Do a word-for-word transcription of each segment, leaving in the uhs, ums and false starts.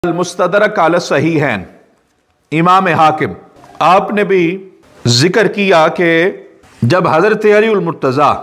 المستدرک علی الصحیحین امام حاکم آپ نے بھی ذکر کیا کہ جب حضرت علی المرتضیٰ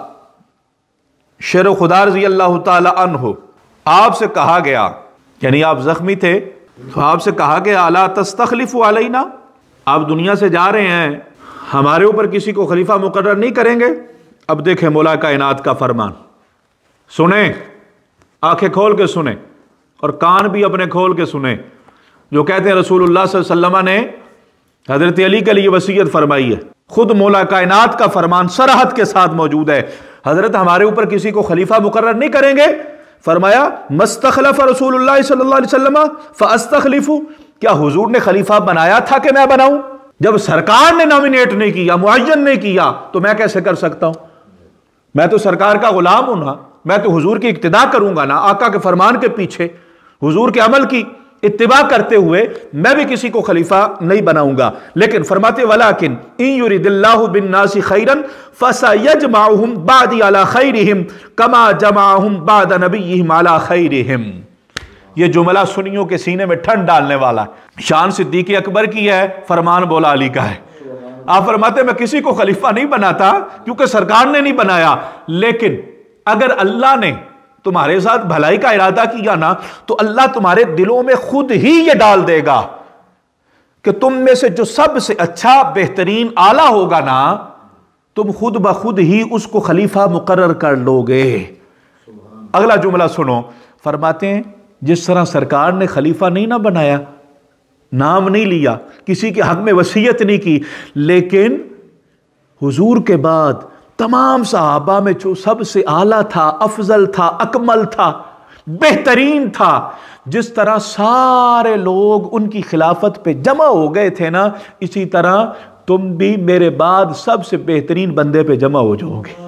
شیر خدا رضی اللہ تعالی عنہ آپ سے کہا گیا، یعنی آپ زخمی تھے تو آپ سے کہا گیا الا تستخلف علینا، آپ دنیا سے جا رہے ہیں، ہمارے اوپر کسی کو خلیفہ مقرر نہیں کریں گے؟ اب دیکھیں مولا کائنات کا فرمان، سنیں، آنکھیں کھول کے سنیں اور کان بھی اپنے کھول کے سنیں، جو کہتے ہیں رسول اللہ صلی اللہ علیہ وسلم نے حضرت علی کے لیے وصیت فرمائی ہے، خود مولا کائنات کا فرمان صراحت کے ساتھ موجود ہے، حضرت ہمارے اوپر کسی کو خلیفہ مقرر نہیں کریں گے، فرمایا مستخلف رسول اللہ صلی اللہ علیہ وسلم فاستخلف، کیا حضور نے خلیفہ بنایا تھا کہ میں بناؤں؟ جب سرکار نے نامینیٹ نہیں کیا، معین نہیں کیا، تو میں کیسے کر سکتا ہوں؟ میں تو سرکار کا غلام ہوں نا، میں تو حضور کی اقتداء کروں گا نا، آقا کے فرمان کے پیچھے حضور کے عمل کی اتباع کرتے ہوئے میں بھی کسی کو خلیفہ نہیں بناؤں گا۔ لیکن فرماتے ولیکن ان یرید اللہ بالناس خیرا فسیجمعهم بعدی علی خیرہم کما جمعهم بعد نبیہم علی خیرہم۔ یہ جملہ سنیوں کے سینے میں ٹھنڈ ڈالنے والا ہے، شان صدیق اکبر کی ہے، فرمان مولا علی کا ہے۔ آپ فرماتے میں کسی کو خلیفہ نہیں بناتا کیونکہ سرکار نے نہیں بنایا، لیکن اگر اللہ نے تمہارے ساتھ بھلائی کا ارادہ کیا نا تو اللہ تمہارے دلوں میں خود ہی یہ ڈال دے گا کہ تم میں سے جو سب سے اچھا بہترین اعلیٰ ہوگا نا، تم خود بخود ہی اس کو خلیفہ مقرر کر لو گے۔ اگلا جملہ سنو، فرماتے ہیں جس طرح سرکار نے خلیفہ نہیں نہ بنایا، نام نہیں لیا، کسی کے حق میں وصیت نہیں کی، لیکن حضور کے بعد تمام صحابہ میں جو سب سے اعلیٰ تھا، افضل تھا، اکمل تھا، بہترین تھا، جس طرح سارے لوگ ان کی خلافت پہ جمع ہو گئے تھے نا، اسی طرح تم بھی میرے بعد سب سے بہترین بندے پہ جمع ہو جاؤ گے۔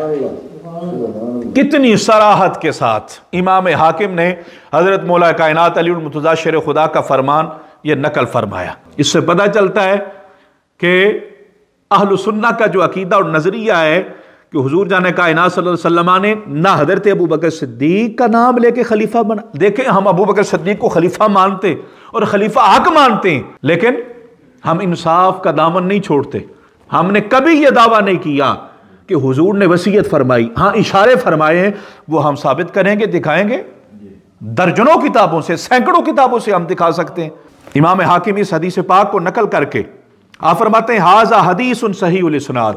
کتنی صراحت کے ساتھ امام حاکم نے حضرت مولا کائنات علی المرتضیٰ شیر خدا کا فرمان یہ نقل فرمایا۔ اس سے پتہ چلتا ہے کہ اہل سنہ کا جو عقیدہ اور نظریہ ہے کہ حضور جان کائنات صلی اللہ علیہ وسلم نے نہ حضرت ابو بکر صدیق کا نام لے کے خلیفہ بنا، دیکھیں ہم ابو بکر صدیق کو خلیفہ مانتے اور خلیفہ حق مانتے ہیں، لیکن ہم انصاف کا دامن نہیں چھوڑتے، ہم نے کبھی یہ دعویٰ نہیں کیا کہ حضور نے وصیت فرمائی، ہاں اشارے فرمائے ہیں، وہ ہم ثابت کریں گے، دکھائیں گے، درجنوں کتابوں سے، سینکڑوں کتابوں سے ہم دکھا سکتے ہیں۔ امام حاکم اس حدیث پاک کو نقل کر کے آپ فرماتے ہیں ھذا حدیث صحیح الاسناد،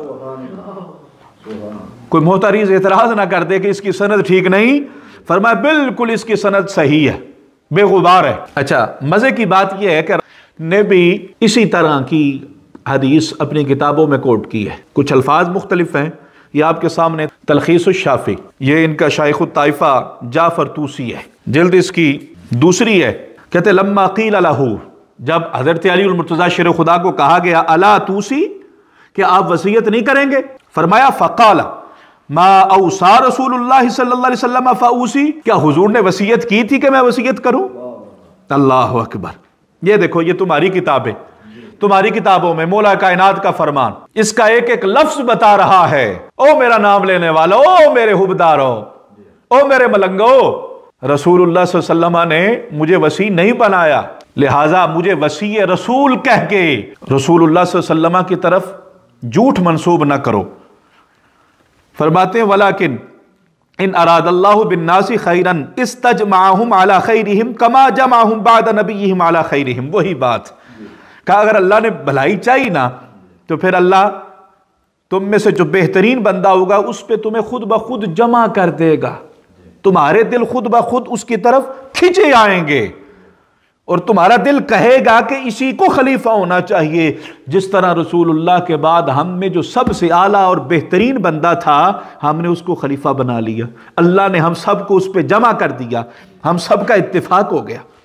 کوئی محترض اعتراض نہ کر دے کہ اس کی سند ٹھیک نہیں، فرمایا بالکل اس کی سند صحیح ہے، بے غبار ہے۔ اچھا، مزے کی بات یہ ہے کہ نے بھی اسی طرح کی حدیث اپنی کتابوں میں کوٹ کی ہے، کچھ الفاظ مختلف ہیں، یہ آپ کے سامنے تلخیص الشافی، یہ ان کا شیخ الطائفہ جعفر طوسی ہے، جلد اس کی دوسری ہے، کہتے لما قیل لہ، جب حضرت علی المرتضیٰ شیر خدا کو کہا گیا الا توسی، کہ آپ وصیت نہیں کریں گے، فرمایا فقال ما اوصى رسول اللہ صلی اللہ علیہ وسلم فاوصی، کیا حضور نے وصیت کی تھی کہ میں وصیت کروں؟ اللہ اکبر، یہ دیکھو یہ تمہاری کتابیں، تمہاری کتابوں میں مولا کائنات کا فرمان اس کا ایک ایک لفظ بتا رہا ہے، او میرا نام لینے والا، او میرے حبدارو، او میرے ملنگو، رسول اللہ صلی اللہ علیہ وسلم نے مجھے وصی نہیں بنایا، لہٰذا مجھے وصی رسول کہہ کے رسول اللہ صلی اللہ علیہ وسلم کی طرف جھوٹ منسوب نہ کرو۔ فرماتے ہیں ولیکن ان اراد اللہ بالناس خیرا استجمعهم علی خیرہم کما جمعهم بعد نبیہم علی خیرہم، وہی بات کہا اگر اللہ نے بھلائی چاہی نا تو پھر اللہ تم میں سے جو بہترین بندہ ہوگا اس پہ تمہیں خود بخود جمع کر دے گا، تمہارے دل خود بخود اس کی طرف کھینچے آئیں گے اور تمہارا دل کہے گا کہ اسی کو خلیفہ ہونا چاہیے، جس طرح رسول اللہ کے بعد ہم میں جو سب سے اعلیٰ اور بہترین بندہ تھا ہم نے اس کو خلیفہ بنا لیا، اللہ نے ہم سب کو اس پہ جمع کر دیا، ہم سب کا اتفاق ہو گیا۔